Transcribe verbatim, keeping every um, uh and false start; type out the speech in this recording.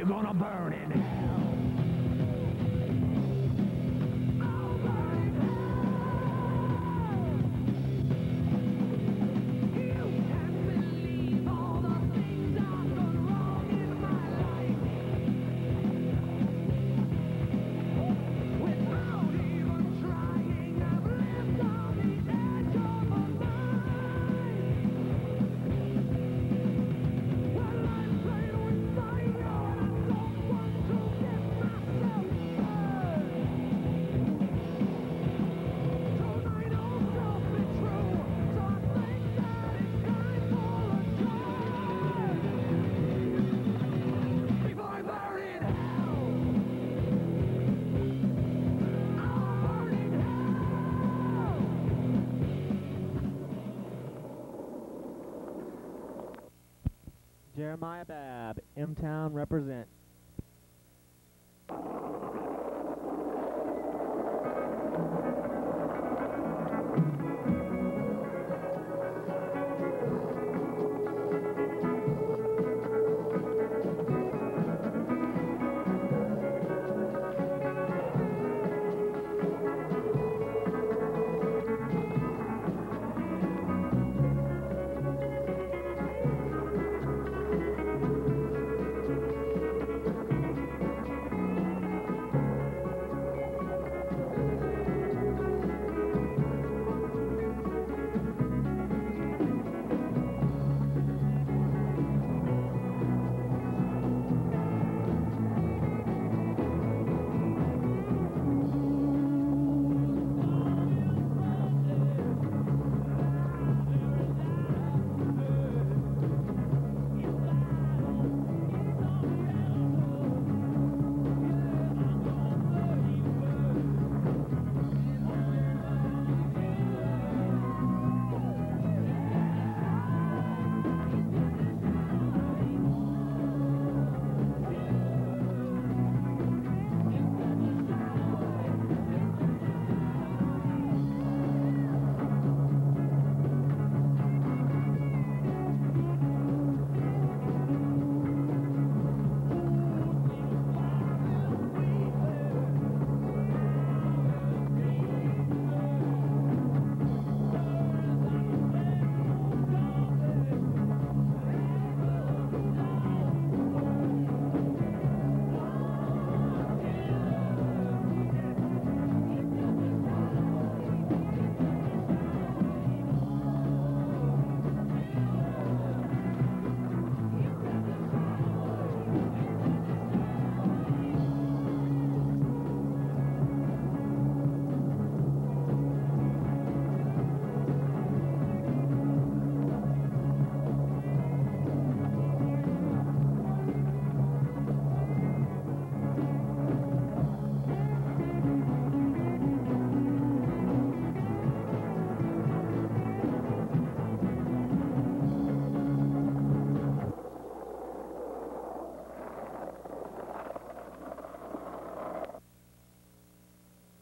you're gonna burn in hell. I'll burn in hell. You can't believe all the things I've done wrong in my life. Without even trying, I've lived on the edge of a knife. Well, I played with fire and I don't want to get myself burned. Tonight I'll self be true, so I think that it's time for a turn. Before I burn in hell, I'll burn in hell. Jeremiah Babb, M-Town represent.